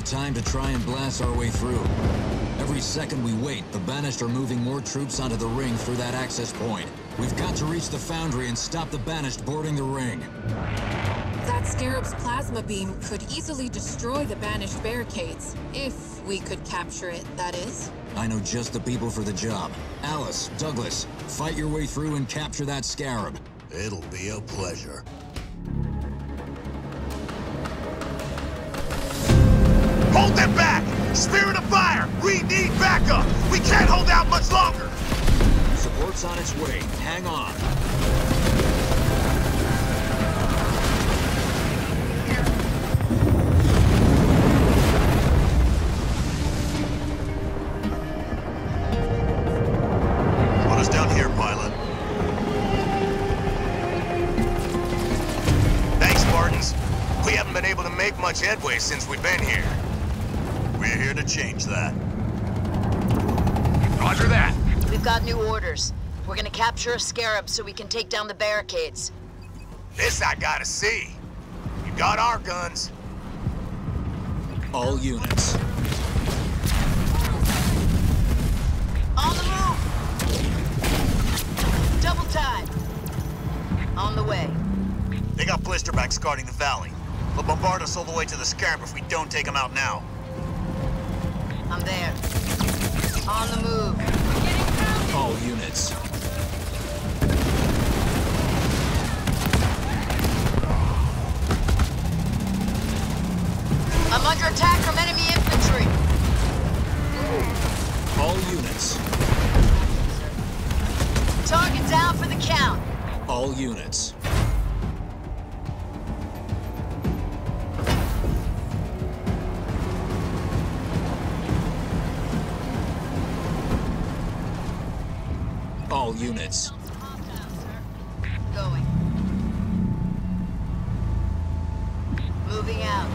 time to try and blast our way through. Every second we wait, the Banished are moving more troops onto the ring through that access point. We've got to reach the Foundry and stop the Banished boarding the ring. That Scarab's plasma beam could easily destroy the Banished barricades. If we could capture it, that is. I know just the people for the job. Alice, Douglas, fight your way through and capture that Scarab. It'll be a pleasure. Hold them back! Spirit of fire! We need backup! We can't hold out much longer! Support's on its way. Hang on. Want us down here, pilot. Thanks, Spartans. We haven't been able to make much headway since we've been here. We're here to change that. Roger that. We've got new orders. We're gonna capture a Scarab so we can take down the barricades. This I gotta see. You got our guns. All units. On the move! Double time. On the way. They got blisterbacks guarding the valley. They'll bombard us all the way to the Scarab if we don't take them out now. I'm there. On the move. All units. I'm under attack from enemy infantry. All units. Target down for the count. All units. All units. Going. Moving out.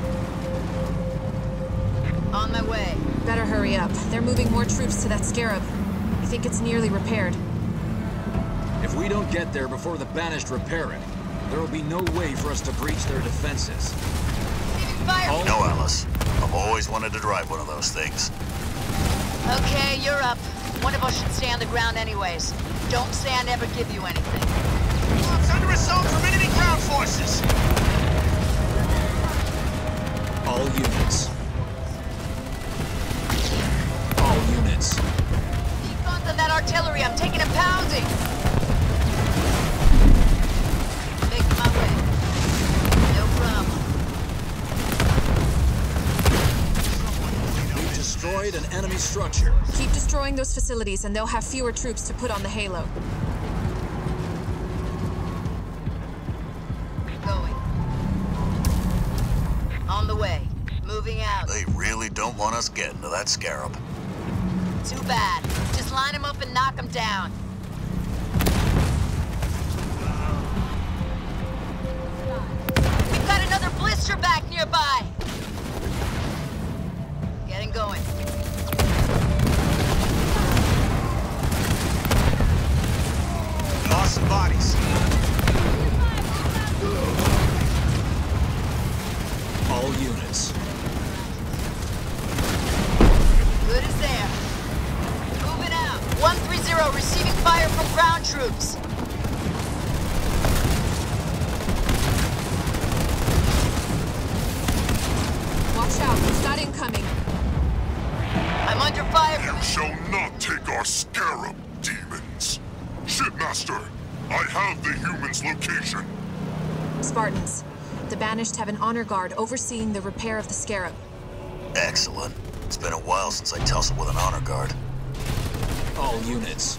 On my way. Better hurry up. They're moving more troops to that Scarab. I think it's nearly repaired. If we don't get there before the Banished repair it, there will be no way for us to breach their defenses. Fire! No, Alice. I've always wanted to drive one of those things. Okay, you're up. One of us should stay on the ground anyways. Don't say I never give you anything. It's under assault from enemy ground forces! All units. All units. Keep guns on that artillery. I'm taking a pounding. Making my way. No problem. We've destroyed an enemy structure. Keep destroying those facilities and they'll have fewer troops to put on the halo. Going. On the way. Moving out. They really don't want us getting to that Scarab. Too bad. Just line them up and knock them down. We've got another blister back nearby. Getting going. Lost some bodies. All units. Good as there. Moving out. 130 receiving fire from ground troops. Watch out, we've got incoming. I'm under fire from... You shall not take our Scarab, demons. Shipmaster, I have the human's location. Spartans, the Banished have an honor guard overseeing the repair of the Scarab. Excellent. It's been a while since I tussled with an honor guard. All units.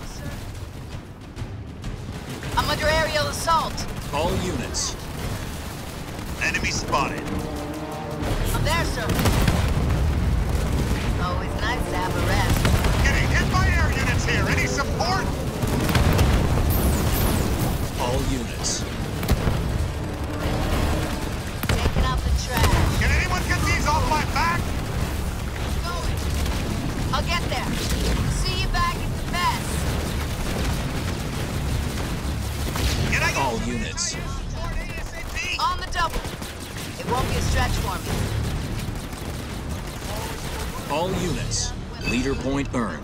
I'm under aerial assault. All units. Enemy spotted. I'm there, sir. Always nice to have a rest. Getting hit by air units here. Any support? All units. Taking out the trash. Can anyone get these off my back? Going. I'll get there. See you back at the mess. Can I get All units. On the double. It won't be a stretch for me. All units, leader point earned.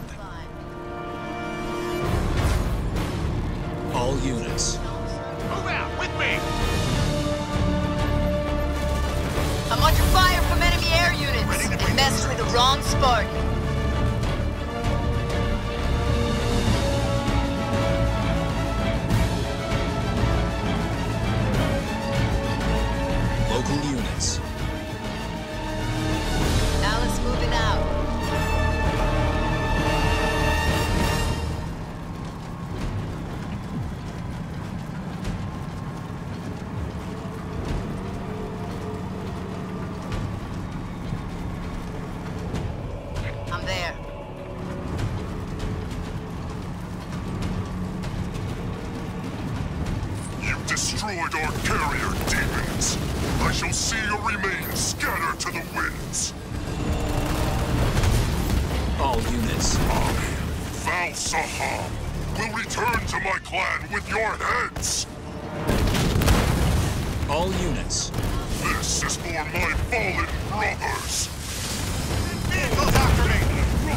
All units. Move out with me! I'm under fire from enemy air units. And messed with the wrong Spartan. Local units. Alice moving out. I'm there. You destroyed our carrier, demons. I shall see your remains scattered to the winds. All units. I, Val Saham, will return to my clan with your heads. All units. This is for my fallen brothers. Vehicles after me!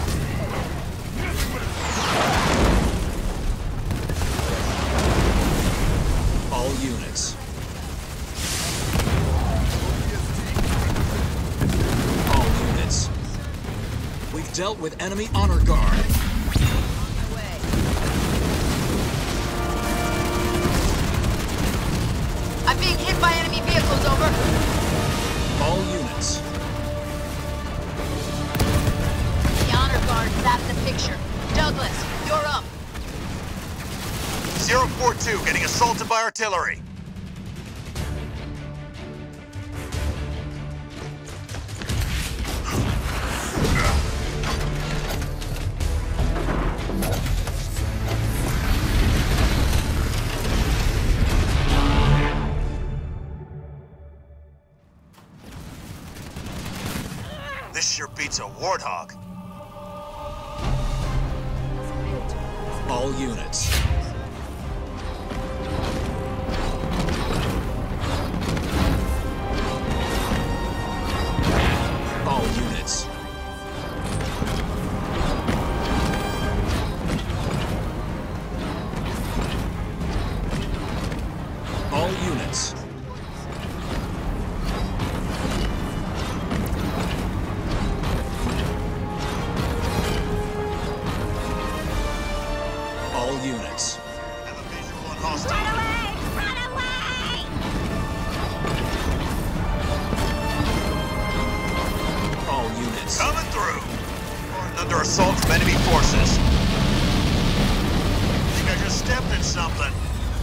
All units. All units. We've dealt with enemy honor guard. Away. I'm being hit by enemy vehicles, over. All units. The honor guard zapped the picture. Douglas, you're up. 042 getting assaulted by artillery. This sure beats a warthog. All units. All units. All units. All units. Have a visual on hostile. All units. Coming through. Going under assault from enemy forces. Think I just stepped in something.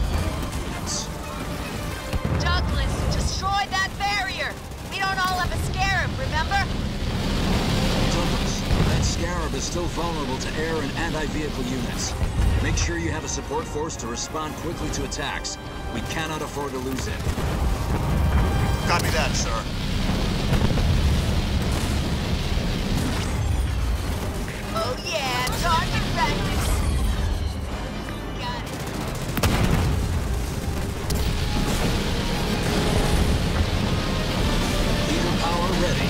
Douglas, destroy that barrier. We don't all have a scarab, remember? Douglas, that Scarab is still vulnerable to air and anti-vehicle units. Make sure you have a support force to respond quickly to attacks. We cannot afford to lose it. Copy that, sir. Oh yeah, target practice. Got it. Leader power ready.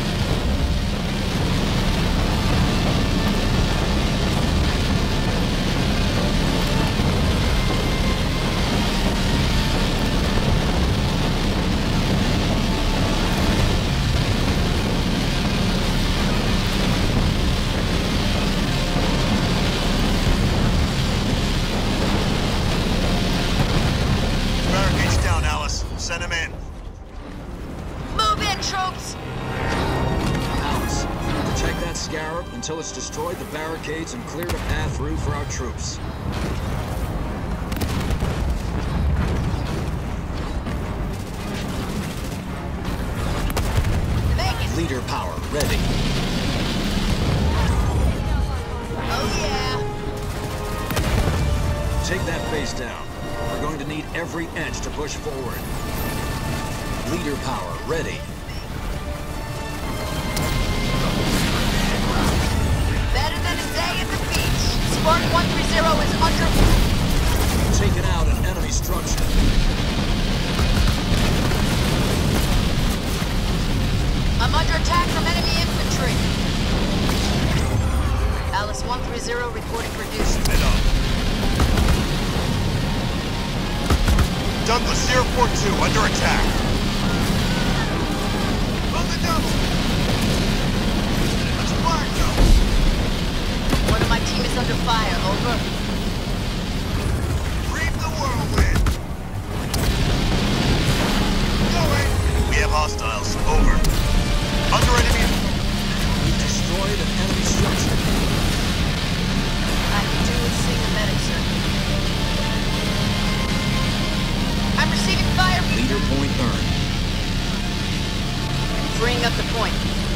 Barricades down, Alice. Send him in. Move in, troops. Alice, protect that Scarab until it's destroyed the barricades and cleared a path through for our troops. Make it. Leader power ready. Oh yeah. Take that base down. We're going to need every inch to push forward. Leader power ready. Better than a day at the beach. Spartan 130 is under... Taken out an enemy structure. I'm under attack from enemy infantry. 130 reporting for duty. Head up. Douglas 042 under attack. On the double. Let's fire go. One of my team is under fire, over. Reap the whirlwind. Going. We have hostiles. Over. Under enemy. We've destroyed an enemy structure. I can do with seeing a medic, sir. I'm receiving fire. Leader point earned. Bring up the point.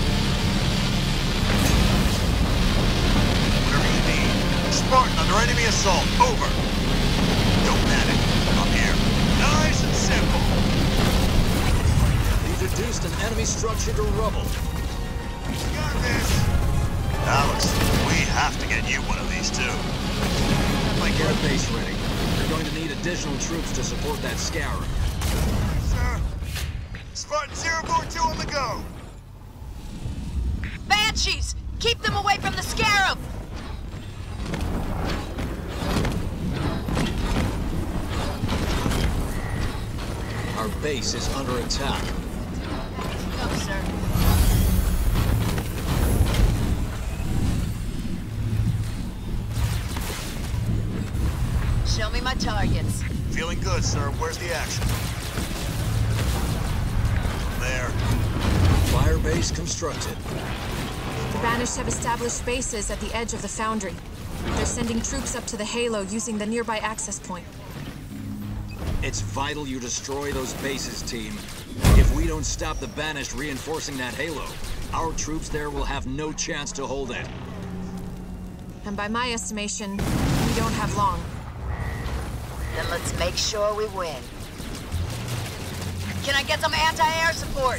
Whatever you need. Spartan under enemy assault. Over. Don't panic. I'm here. Nice and simple. We've reduced an enemy structure to rubble. Got this. Alex, we have to get you one of these too. Get a base ready. You're going to need additional troops to support that Scarab. Sir. Spartan 042 on the go. Banshees! Keep them away from the Scarab! Our base is under attack. Go, sir. Show me my targets. Feeling good, sir. Where's the action? There. Fire base constructed. The Banished have established bases at the edge of the Foundry. They're sending troops up to the Halo using the nearby access point. It's vital you destroy those bases, team. If we don't stop the Banished reinforcing that Halo, our troops there will have no chance to hold it. And by my estimation, we don't have long. Then let's make sure we win. Can I get some anti-air support?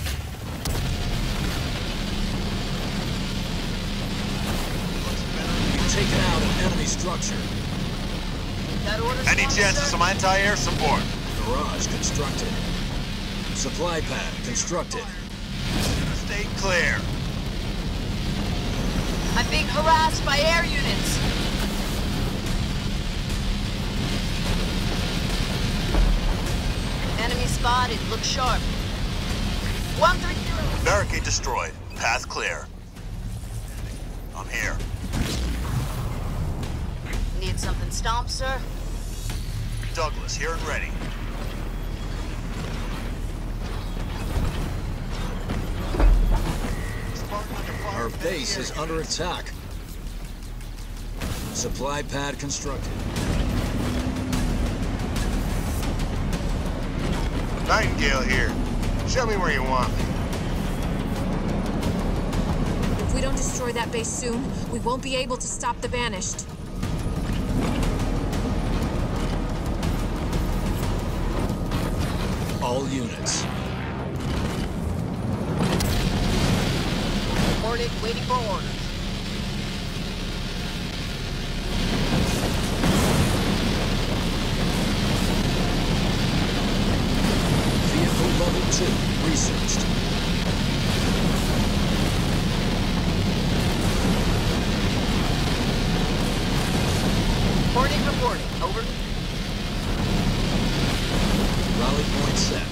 You've taken out an enemy structure. Got orders Any for me, chance of sir? some anti-air support? Garage constructed. Supply pad constructed. Stay clear. I'm being harassed by air units. Enemy spotted. Look sharp. 130. Barricade destroyed. Path clear. I'm here. Need something stomped, sir? Douglas, here and ready. Our base is under attack. Supply pad constructed. Nightingale here. Show me where you want me. If we don't destroy that base soon, we won't be able to stop the Banished. All units. Reported, waiting for orders. Vehicle level 2 researched. Reporting. Over. Rally point set.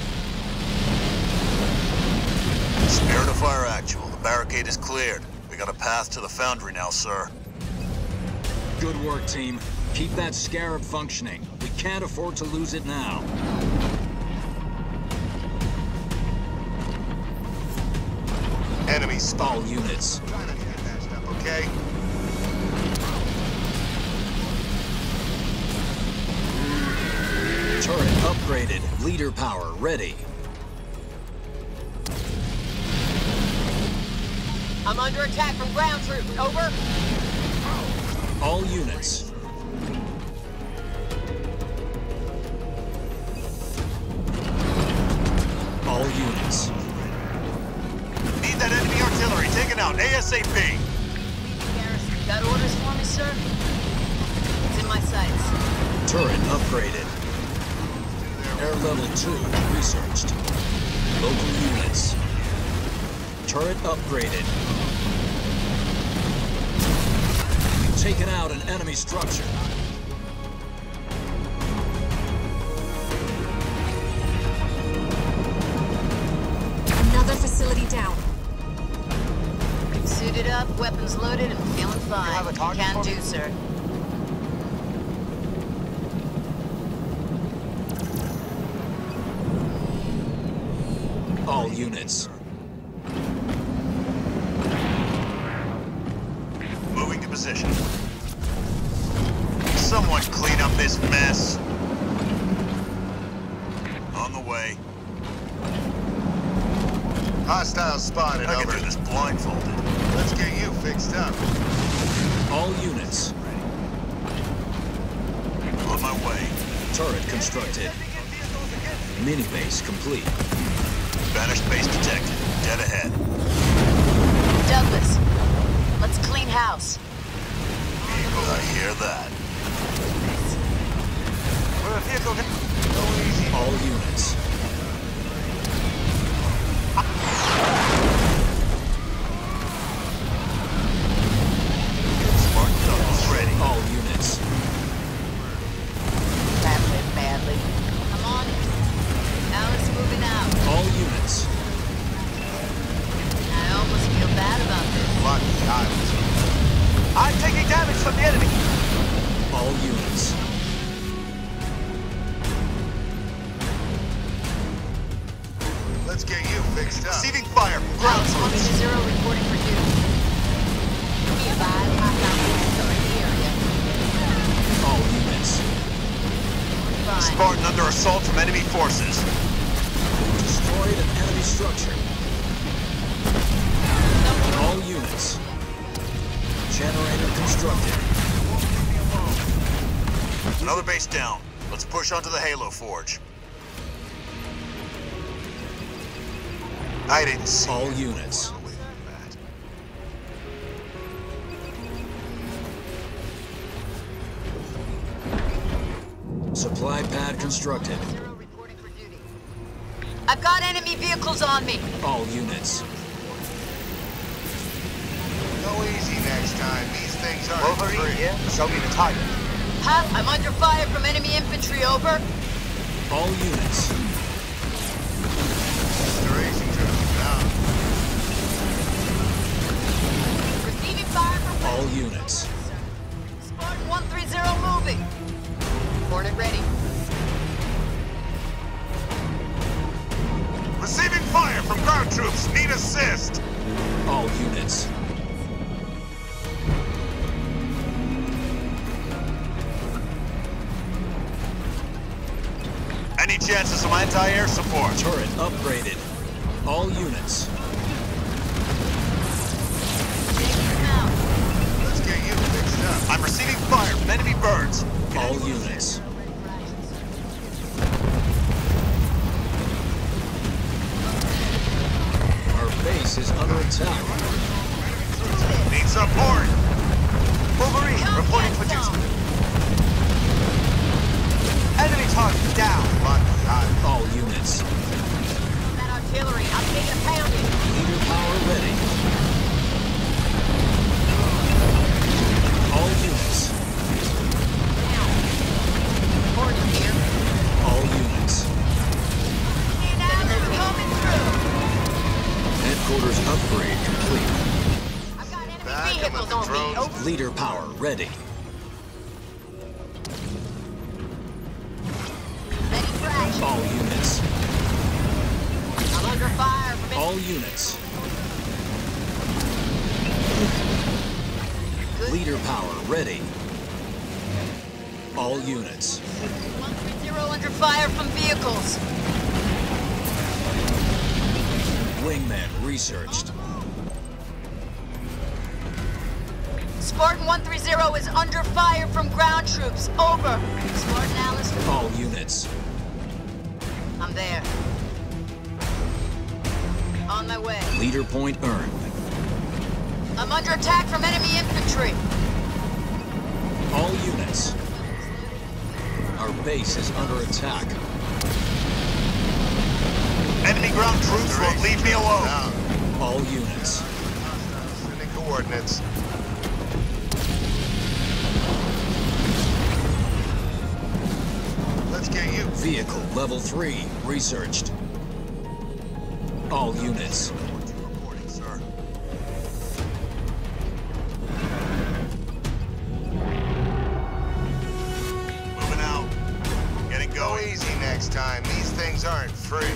Spirit of fire actual. The barricade is cleared. We got a path to the Foundry now, sir. Good work, team. Keep that Scarab functioning. We can't afford to lose it now. Enemy spot. All units. Trying to get patched up, okay? Turret upgraded. Leader power ready. I'm under attack from ground troops. Over. All units. All units. Need that enemy artillery taken out ASAP. Garrison, got orders for me, sir? It's in my sights. Turret upgraded. Air level 2 researched. Local units. Turret upgraded. taken out an enemy structure. Another facility down. Suited up, weapons loaded, and feeling fine. have a target Can for do, me? sir. All units. Moving to position. Someone clean up this mess. On the way. Hostiles spotted, I can over. do this blindfolded. Let's get you fixed up. All units. On my way. Turret constructed. Mini-base complete. Banished base detected. Dead ahead. Douglas, let's clean house. I hear that. We're a vehicle. All units. Smart Douglas ready. All units. Badly. Come on. Alice moving out. All units. I almost feel bad about this. Lucky Isles. I'm taking damage from the enemy. All units. Let's get you fixed up. Receiving fire from ground Alice, troops. 1-0 reporting for duty. Be advised, hostile units are in the area. All units. Fine. Spartan under assault from enemy forces. Destroyed an enemy structure. All units. Generator constructed. Another base down. Let's push onto the Halo Forge. I didn't see. All units. Supply pad constructed. Reporting for duty. I've got enemy vehicles on me. All units. Go easy next time. These things aren't Wolverine free. here. Show me the target. Huh? I'm under fire from enemy infantry, over. All units. Restoration troops down. Receiving fire from All units. Spartan 130 moving. Hornet ready. Receiving fire from ground troops. Need assist. All units. Any chance of some anti-air support? Turret upgraded. All units. Taking them out. Let's get you fixed up. I'm receiving fire from enemy birds. All units. Our base is under attack. Need support. Wolverine Come reporting get for some. duty. Enemy target down. Lucky Isles. All units. That artillery, I'm taking a pounding. Leader power ready. All units. Hornet here. All units. Now they're coming through. Headquarters upgrade complete. I've got enemy Back 'em vehicles with the on me. drones. Oh, Leader power ready. ready for action. All units. I'm under fire from All units. Good. Leader power ready. All units. 130 under fire from vehicles. Wingman researched. Spartan 130 is under fire from ground troops. Over. Spartan Alice, All units. I'm there. On my way. Leader point earned. I'm under attack from enemy infantry. All units. Our base is under attack. Enemy ground troops won't leave me alone. Down. All units. Sending coordinates. get you. Vehicle level 3 researched. All units. Reporting, sir. Moving out. Getting Go going. easy next time. These things aren't free.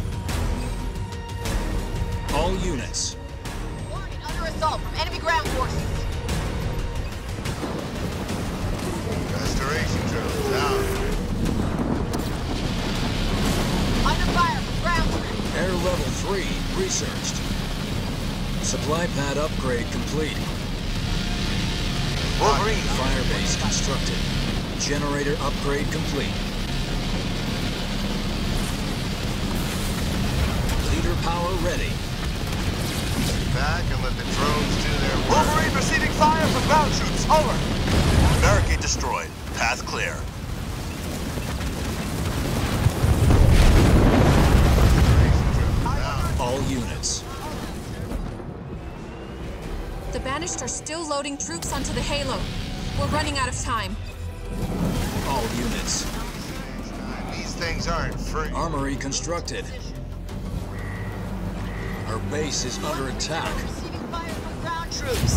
All units. Warning, under assault from enemy ground forces. Restoration drills out. Under fire from ground troops. Air level 3 researched. Supply pad upgrade complete. Wolverine. Firebase constructed. Generator upgrade complete. Leader power ready. Back and let the drones do their work. Wolverine receiving fire from ground troops. Over. Barricade destroyed. Path clear. All units. The Banished are still loading troops onto the Halo. We're running out of time. All units. These things aren't free. Armory constructed. Our base is under attack. Receiving fire from ground troops.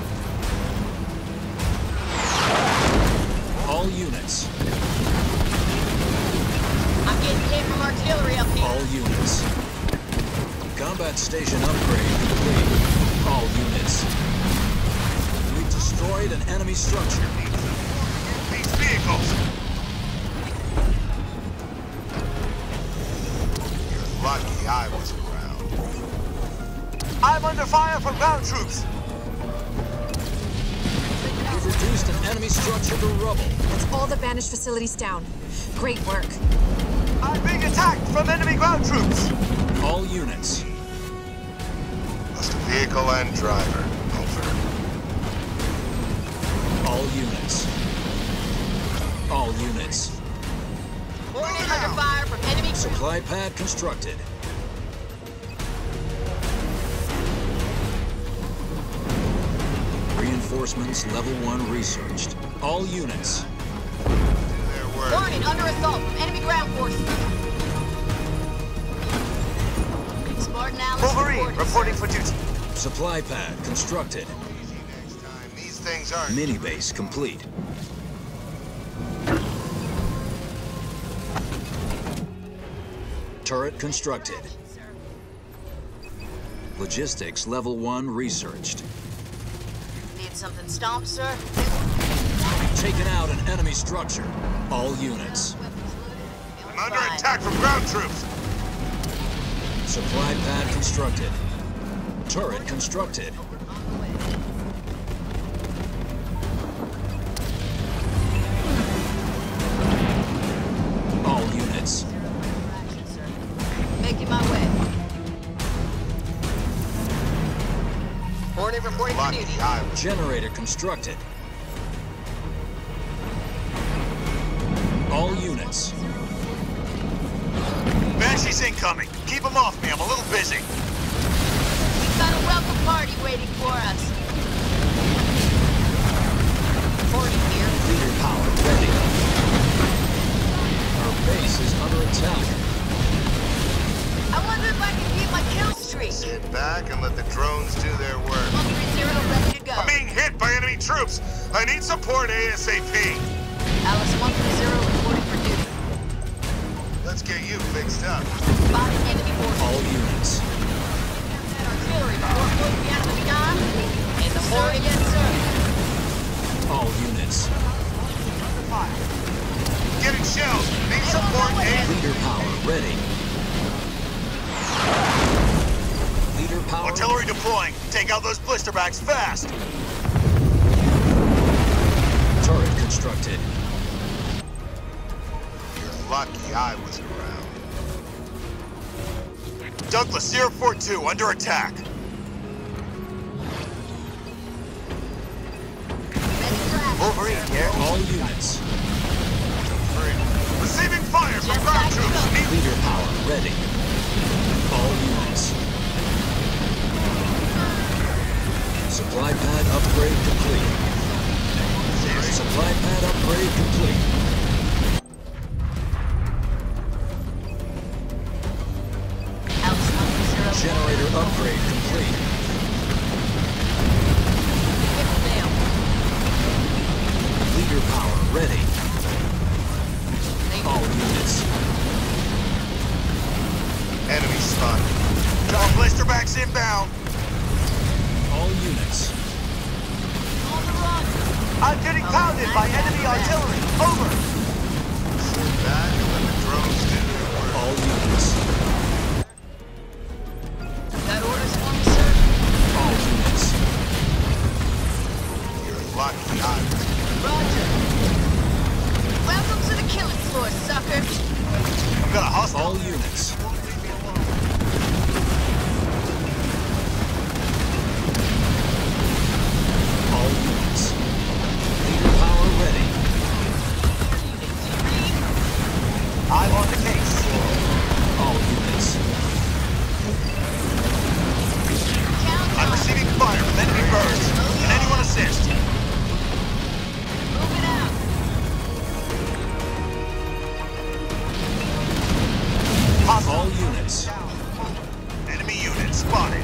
All units. I'm getting hit from artillery up here. All units. Combat station upgrade complete. All units. We've destroyed an enemy structure. These vehicles. You're lucky I was around. I'm under fire from ground troops. We've reduced an enemy structure to rubble. That's all the Banished facilities down. Great work. I'm being attacked from enemy ground troops. All units. Lost a vehicle and driver. Over. All units. All units. Warning, under fire from enemy troops. Supply pad constructed. Reinforcements level 1 researched. All units. Do their work. Warning, under assault from enemy ground forces. Spartan Alice Wolverine reporting for duty. Supply pad constructed. Easy next time. These things aren't. Mini base complete. Turret constructed. Logistics level 1 researched. Need something stomped, sir? We've taken out an enemy structure. All units. I'm under attack from ground troops. Supply pad constructed. Turret constructed. All units. Making my way. Warning, reporting for Lucky duty. I was. Generator constructed. All units. Banshee's incoming. Keep him off me. I'm a little busy. We've got a welcome party waiting for us. Reporting here. Leader power ready. Our base is under attack. I wonder if I can keep my kill streak. Sit back and let the drones do their work. 130 ready to go. I'm being hit by enemy troops. I need support ASAP. Alice 130 reporting for duty. Let's get you fixed up. Spotted enemy forces. All units. Artillery before closing the enemy gun. In the morning, yes, sir. All units. Under fire. Getting shells. Need support ASAP. Leader power ready. Leader power. Artillery deploying. Take out those blister bags fast. Turret constructed. You're lucky I was around. Douglas, Sierra 4-2, under attack. Wolverine here. All units. Receiving fire from ground troops. Need Leader power ready. All units. Supply pad upgrade complete. Supply pad upgrade complete. upgrade complete. Nickel nail. Leader power ready. All units. Enemy spotted. Drop blisterbacks inbound. All units. On the run. I'm getting pounded by enemy artillery. Over. That when the drones do. All units. Got orders for me, sir? All units. You're lucky I... Roger. Welcome to the killing floor, sucker. I've got a hostile. All units. All units. Leader power ready. I'm on the case. All units. I'm receiving fire from enemy birds. Can anyone assist? Moving out. All units. Enemy unit spotted.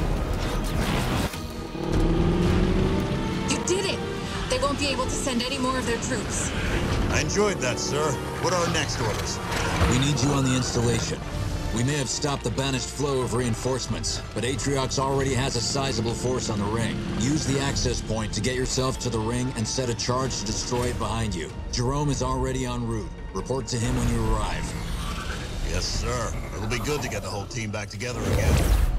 You did it! They won't be able to send any more of their troops. I enjoyed that, sir. What are our next orders? We need you on the installation. We may have stopped the banished flow of reinforcements, but Atriox already has a sizable force on the ring. Use the access point to get yourself to the ring and set a charge to destroy it behind you. Jerome is already en route. Report to him when you arrive. Yes, sir. It'll be good to get the whole team back together again.